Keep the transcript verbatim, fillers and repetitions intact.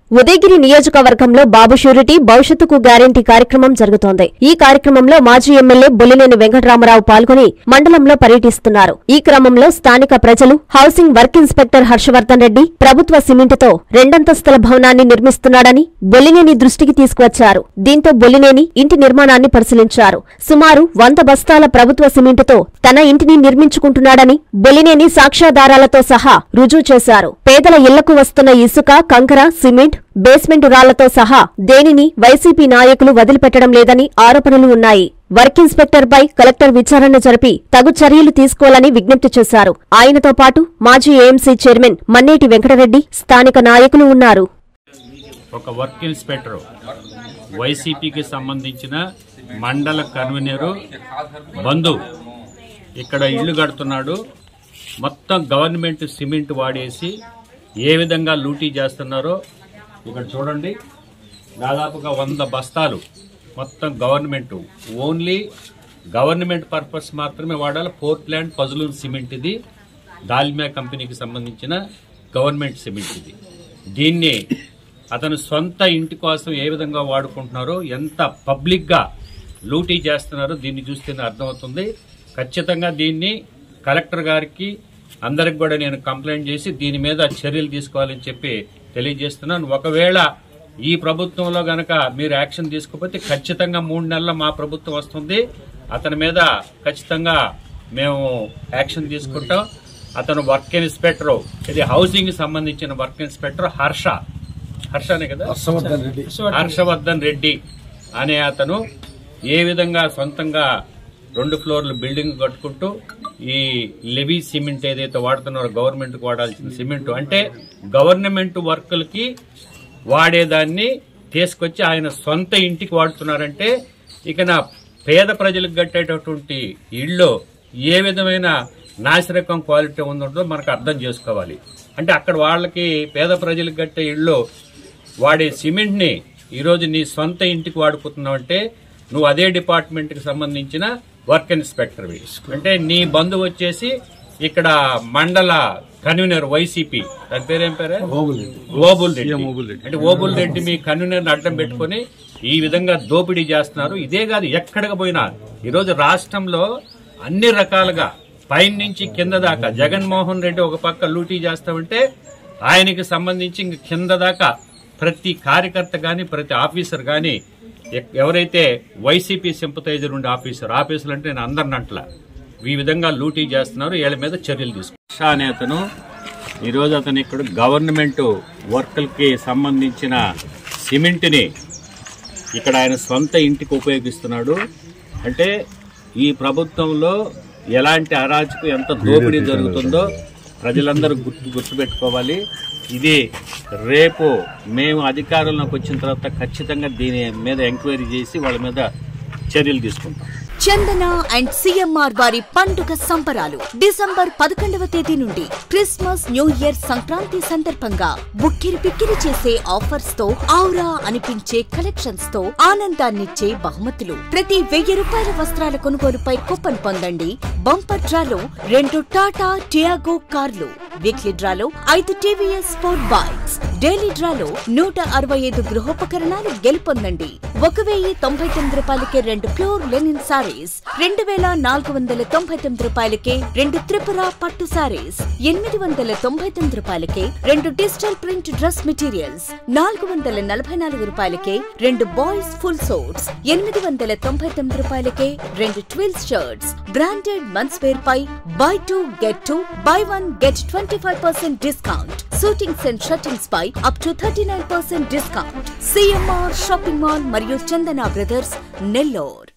ఉదయగిరి నియోజకవర్గంలో బాబు షూరిటీ భవిష్యత్తుకు గ్యారెంటీ కార్యక్రమం జరుగుతోంది. ఈ కార్యక్రమంలో మాజీ ఎమ్మెల్యే బొల్లినేని వెంకటరామరావు పాల్గొని మండలంలో పర్యటిస్తున్నారు. ఈ క్రమంలో స్థానిక ప్రజలు housing work inspector Harshavardhan Reddy ప్రభుత్వ సిమెంటుతో రెండంతస్తుల భవనాన్ని నిర్మిస్తున్నాడని బొల్లినేని దృష్టికి తీసుకువచ్చారు. దీంతో బొల్లినేని ఇంటి నిర్మాణాన్ని పరిశీలించారు. సుమారు వంద బస్తాల ప్రభుత్వ సిమెంటుతో తన ఇంటిని నిర్మించుకుంటున్నాడని బొల్లినేని సాక్ష్యాధారాలతో సహా రుజువు చేశారు. పేదల ఇళ్లకు వస్తున్న ఇసుక, కంకర, సిమెంట్, బేస్మెంట్ రాళ్లతో సహా దేనిని వైసీపీ నాయకులు వదిలిపెట్టడం లేదని ఆరోపణలు ఉన్నాయి. వర్క్ ఇన్స్పెక్టర్ పై కలెక్టర్ విచారణ జరిపి తగు చర్యలు తీసుకోవాలని విజ్ఞప్తి చేశారు. ఆయనతో పాటు మాజీ ఏఎంసీ చైర్మన్ మన్నేటి వెంకటరెడ్డి, స్థానిక నాయకులు ఉన్నారు. ఒక వర్క్ ఇన్స్పెక్టర్ వైసీపీకి సంబంధించిన మండల కన్వీనరు బంధు ఇక్కడ ఇళ్లు కడుతున్నాడు. మొత్తం గవర్నమెంట్ సిమెంట్ వాడేసి ఏ విధంగా లూటీ చేస్తున్నారో ఇక్కడ చూడండి. దాదాపుగా వంద బస్తాలు మొత్తం గవర్నమెంట్, ఓన్లీ గవర్నమెంట్ పర్పస్ మాత్రమే వాడాలి. పోర్ట్లాండ్ పజలూన్ సిమెంట్ ఇది, దాల్మియా కంపెనీకి సంబంధించిన గవర్నమెంట్ సిమెంట్ ఇది. దీన్ని అతను సొంత ఇంటి కోసం ఏ విధంగా వాడుకుంటున్నారో, ఎంత పబ్లిక్ గా లూటీ చేస్తున్నారో దీన్ని చూస్తేనే అర్థమవుతుంది. ఖచ్చితంగా దీన్ని కలెక్టర్ గారికి అందరికి కూడా నేను కంప్లైంట్ చేసి దీని మీద చర్యలు తీసుకోవాలని చెప్పి తెలియజేస్తున్నాను. ఒకవేళ ఈ ప్రభుత్వంలో గనక మీరు యాక్షన్ తీసుకోకపోతే ఖచ్చితంగా మూడు నెలల మా ప్రభుత్వం వస్తుంది. అతని మీద ఖచ్చితంగా మేము యాక్షన్ తీసుకుంటాం. అతను వర్క్ ఇన్స్పెక్టర్, ఇది హౌసింగ్ సంబంధించిన వర్క్ ఇన్స్పెక్టర్ హర్ష హర్షనే కదా హర్షవర్ధన్ రెడ్డి అనే అతను ఏ విధంగా సొంతంగా రెండు ఫ్లోర్లు బిల్డింగ్ కట్టుకుంటూ ఈ లెవీ సిమెంట్ ఏదైతే వాడుతున్నారో గవర్నమెంట్ కు వాడాల్సిన సిమెంట్, అంటే గవర్నమెంట్ వర్కులకి వాడేదాన్ని తీసుకొచ్చి ఆయన సొంత ఇంటికి వాడుతున్నారంటే ఇక నా పేద ప్రజలకు కట్టేటటువంటి ఇళ్ళు ఏ విధమైన నాసిరకం క్వాలిటీ ఉందో మనకు అర్థం చేసుకోవాలి. అంటే అక్కడ వాళ్ళకి పేద ప్రజలకు కట్టే ఇళ్ళు వాడే సిమెంట్ ని ఈరోజు నీ సొంత ఇంటికి వాడుకుంటున్నావు అంటే నువ్వు అదే డిపార్ట్మెంట్ కి సంబంధించిన వర్క్ ఇన్స్పెక్టర్. అంటే నీ బంధువు వచ్చేసి ఇక్కడ మండల కన్వీనర్ వైసీపీ, దాని పేరేం పేరే ఓబుల్ రెడ్డి. అంటే ఓబుల్ రెడ్డి మీ కన్వీనర్ అడ్డం పెట్టుకుని ఈ విధంగా దోపిడీ చేస్తున్నారు. ఇదే కాదు, ఎక్కడికి పోయినా ఈరోజు రాష్ట్రంలో అన్ని రకాలుగా పైన నుంచి కింద దాకా జగన్మోహన్ రెడ్డి ఒక పక్క లూటీ చేస్తామంటే ఆయనకి సంబంధించి ఇంక కింద దాకా ప్రతి కార్యకర్త గాని ప్రతి ఆఫీసర్ గాని ఎవరైతే వైసీపీ సింపథైజర్ ఉండే ఆఫీసర్ ఆఫీసులు అంటే నేను అందరిని అంటలా ఈ విధంగా లూటీ చేస్తున్నారు. వీళ్ళ మీద చర్యలు తీసుకుంటారు అనే అతను ఈరోజు అతను ఇక్కడ గవర్నమెంట్ వర్కులకి సంబంధించిన సిమెంట్ ని ఇక్కడ ఆయన సొంత ఇంటికి ఉపయోగిస్తున్నాడు. అంటే ఈ ప్రభుత్వంలో ఎలాంటి అరాచకు ఎంత దోపిడీ జరుగుతుందో ప్రజలందరూ గుర్తు గుర్తుపెట్టుకోవాలి. ఇది రేపు మేము అధికారంలోకి వచ్చిన తర్వాత ఖచ్చితంగా దీని మీద ఎంక్వైరీ చేసి వాళ్ళ మీద చర్యలు తీసుకుంటాం. చందన అండ్ సిఎంఆర్ వారి పండుగ సంబరాలు డిసెంబర్ పదకొండవ తేదీ నుండి క్రిస్మస్, న్యూ ఇయర్, సంక్రాంతి సందర్భంగా బుక్కిరి పిక్కిరి చేసే ఆఫర్స్ తో, ఔరా అనిపించే కలెక్షన్స్ తో ఆనందాన్నిచ్చే బహుమతులు. ప్రతి వెయ్యి రూపాయల వస్త్రాల కొనుగోలుపై కూపన్ పొందండి. బంపర్ డ్రాలో రెండు టాటా టియాగో కార్లు, వీక్లీ డ్రాలో ఐదు టీవీఎస్ స్పోర్ట్ బైక్స్, డైలీ డ్రాలో నూట అరవై ఐదు గృహోపకరణాలు గెలుపొందండి. ఒక వెయ్యి తొంభై తొమ్మిది రూపాయలకే రెండు ప్యూర్ లెనిన్ సారీస్, రెండు వేల నాలుగు వందల తొంభై తొమ్మిది రూపాయలకే రెండు త్రిపుర పట్టు సారీస్, ఎనిమిది వందల తొంభై తొమ్మిది రూపాయలకే రెండు డిజిటల్ ప్రింట్ డ్రెస్ మెటీరియల్స్, నాలుగు వందల నలభై నాలుగు రూపాయలకే రెండు బాయ్స్ ఫుల్ సోట్స్, ఎనిమిది వందల తొంభై తొమ్మిది రూపాయలకే రెండు twills shirts. Branded men's wear పై buy two get two, buy one get twenty five percent discount. Suitings and shirtings పై up to thirty nine percent discount. CMR shopping mall మరియు చందన బ్రదర్స్, నెల్లూరు.